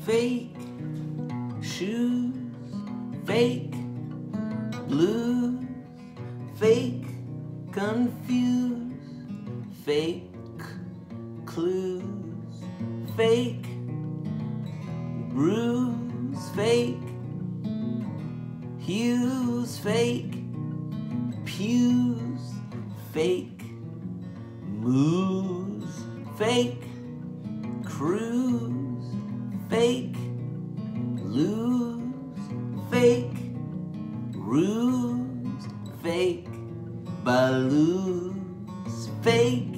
fake shoes, fake blues, fake confused, fake clues, fake bruise, fake hues, fake pews, fake moos, fake cruise, fake lose, fake ruse, fake balloons, fake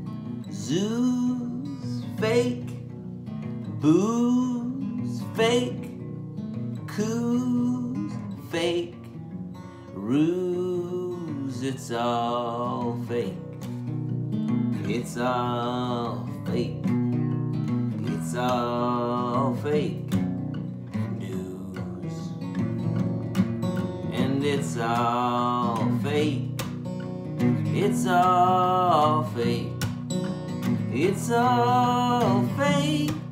zoos, fake booze, fake coups, fake ruse. It's all fake. It's all fake. It's all fake news. And it's all fake. It's all fake. It's all fake.